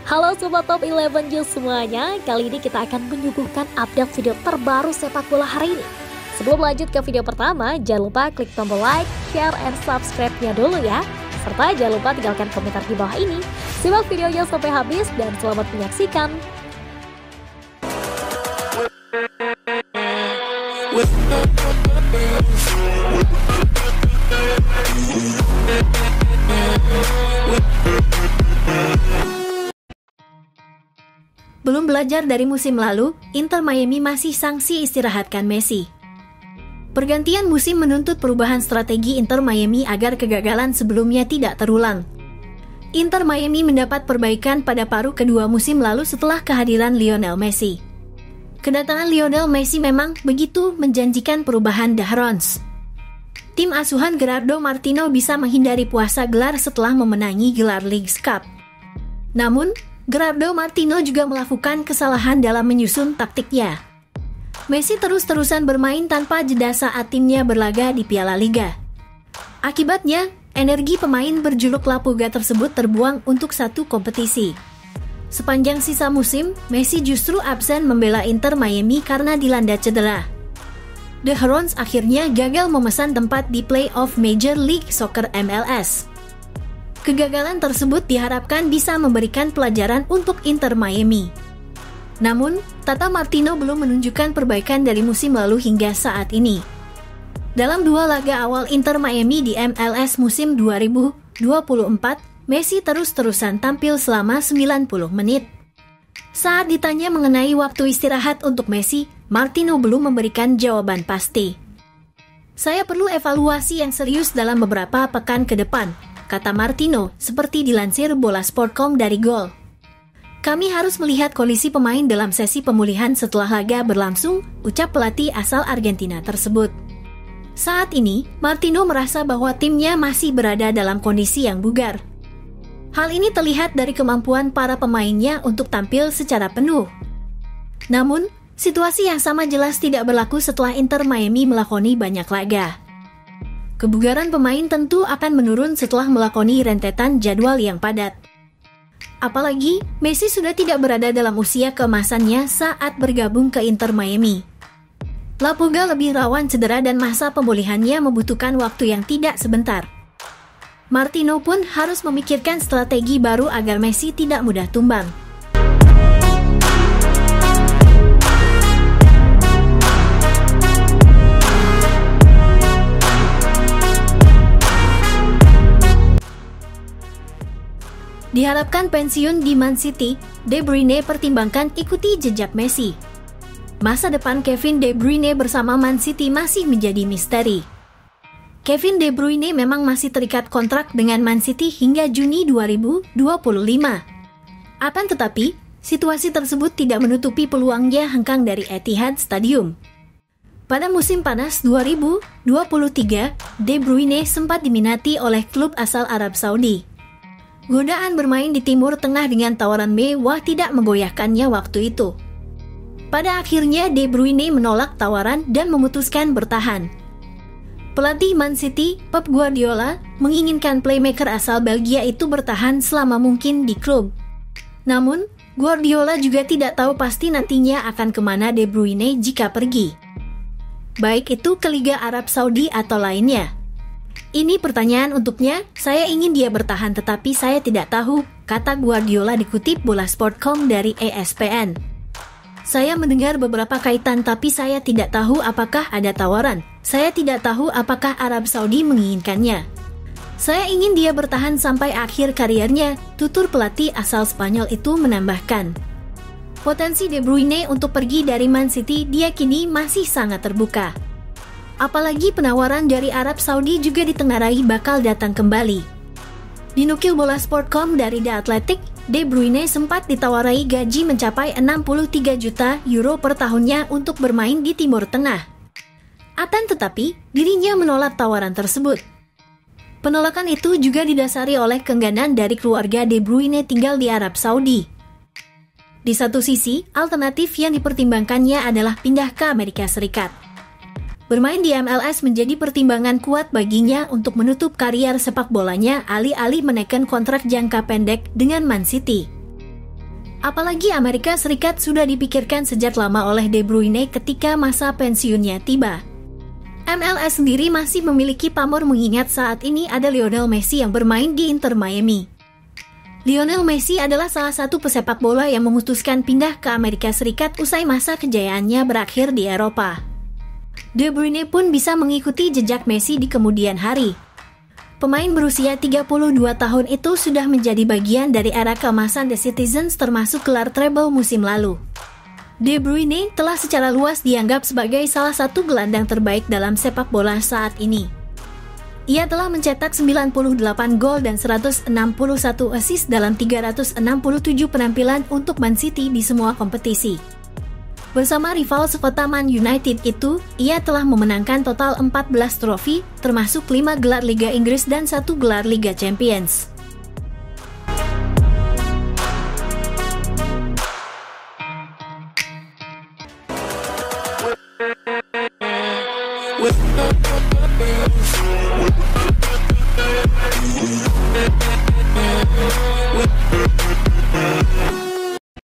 Halo Sobat Top 11 News semuanya, kali ini kita akan menyuguhkan update video terbaru sepak bola hari ini. Sebelum lanjut ke video pertama, jangan lupa klik tombol like, share, and subscribe-nya dulu ya. Serta jangan lupa tinggalkan komentar di bawah ini. Simak videonya sampai habis dan selamat menyaksikan. Belum belajar dari musim lalu, Inter Miami masih sanksi istirahatkan Messi. Pergantian musim menuntut perubahan strategi Inter Miami agar kegagalan sebelumnya tidak terulang. Inter Miami mendapat perbaikan pada paruh kedua musim lalu setelah kehadiran Lionel Messi. Kedatangan Lionel Messi memang begitu menjanjikan perubahan The Herons. Tim asuhan Gerardo Martino bisa menghindari puasa gelar setelah memenangi gelar Leagues Cup. Namun, Gerardo Martino juga melakukan kesalahan dalam menyusun taktiknya. Messi terus-terusan bermain tanpa jeda saat timnya berlaga di Piala Liga. Akibatnya, energi pemain berjuluk La Puga tersebut terbuang untuk satu kompetisi. Sepanjang sisa musim, Messi justru absen membela Inter Miami karena dilanda cedera. The Herons akhirnya gagal memesan tempat di playoff Major League Soccer MLS. Kegagalan tersebut diharapkan bisa memberikan pelajaran untuk Inter Miami. Namun, Tata Martino belum menunjukkan perbaikan dari musim lalu hingga saat ini. Dalam dua laga awal Inter Miami di MLS musim 2024, Messi terus-terusan tampil selama 90 menit. Saat ditanya mengenai waktu istirahat untuk Messi, Martino belum memberikan jawaban pasti. "Saya perlu evaluasi yang serius dalam beberapa pekan ke depan," kata Martino, seperti dilansir Bolasport.com dari Gol. "Kami harus melihat kondisi pemain dalam sesi pemulihan setelah laga berlangsung," ucap pelatih asal Argentina tersebut. Saat ini, Martino merasa bahwa timnya masih berada dalam kondisi yang bugar. Hal ini terlihat dari kemampuan para pemainnya untuk tampil secara penuh. Namun, situasi yang sama jelas tidak berlaku setelah Inter Miami melakoni banyak laga. Kebugaran pemain tentu akan menurun setelah melakoni rentetan jadwal yang padat. Apalagi, Messi sudah tidak berada dalam usia keemasannya saat bergabung ke Inter Miami. La Puga lebih rawan cedera dan masa pemulihannya membutuhkan waktu yang tidak sebentar. Martino pun harus memikirkan strategi baru agar Messi tidak mudah tumbang. Diharapkan pensiun di Man City, De Bruyne pertimbangkan ikuti jejak Messi. Masa depan Kevin De Bruyne bersama Man City masih menjadi misteri. Kevin De Bruyne memang masih terikat kontrak dengan Man City hingga Juni 2025. Akan tetapi, situasi tersebut tidak menutupi peluangnya hengkang dari Etihad Stadium. Pada musim panas 2023, De Bruyne sempat diminati oleh klub asal Arab Saudi. Godaan bermain di Timur Tengah dengan tawaran mewah tidak menggoyahkannya waktu itu. Pada akhirnya De Bruyne menolak tawaran dan memutuskan bertahan. Pelatih Man City, Pep Guardiola, menginginkan playmaker asal Belgia itu bertahan selama mungkin di klub. Namun, Guardiola juga tidak tahu pasti nantinya akan kemana De Bruyne jika pergi. Baik itu ke Liga Arab Saudi atau lainnya. "Ini pertanyaan untuknya, saya ingin dia bertahan tetapi saya tidak tahu," kata Guardiola dikutip Bolasport.com dari ESPN. "Saya mendengar beberapa kaitan tapi saya tidak tahu apakah ada tawaran. Saya tidak tahu apakah Arab Saudi menginginkannya. Saya ingin dia bertahan sampai akhir kariernya," tutur pelatih asal Spanyol itu menambahkan. Potensi De Bruyne untuk pergi dari Man City diyakini masih sangat terbuka. Apalagi penawaran dari Arab Saudi juga ditengarai bakal datang kembali. Dinukil Bolasport.com dari The Athletic, De Bruyne sempat ditawarai gaji mencapai 63 juta euro per tahunnya untuk bermain di Timur Tengah. Akan tetapi, dirinya menolak tawaran tersebut. Penolakan itu juga didasari oleh keengganan dari keluarga De Bruyne tinggal di Arab Saudi. Di satu sisi, alternatif yang dipertimbangkannya adalah pindah ke Amerika Serikat. Bermain di MLS menjadi pertimbangan kuat baginya untuk menutup karier sepak bolanya alih-alih menekan kontrak jangka pendek dengan Man City. Apalagi Amerika Serikat sudah dipikirkan sejak lama oleh De Bruyne ketika masa pensiunnya tiba. MLS sendiri masih memiliki pamor mengingat saat ini ada Lionel Messi yang bermain di Inter Miami. Lionel Messi adalah salah satu pesepak bola yang memutuskan pindah ke Amerika Serikat usai masa kejayaannya berakhir di Eropa. De Bruyne pun bisa mengikuti jejak Messi di kemudian hari. Pemain berusia 32 tahun itu sudah menjadi bagian dari era keemasan The Citizens termasuk gelar treble musim lalu. De Bruyne telah secara luas dianggap sebagai salah satu gelandang terbaik dalam sepak bola saat ini. Ia telah mencetak 98 gol dan 161 assist dalam 367 penampilan untuk Man City di semua kompetisi. Bersama rival sekota Man United itu, ia telah memenangkan total 14 trofi, termasuk 5 gelar Liga Inggris dan 1 gelar Liga Champions. With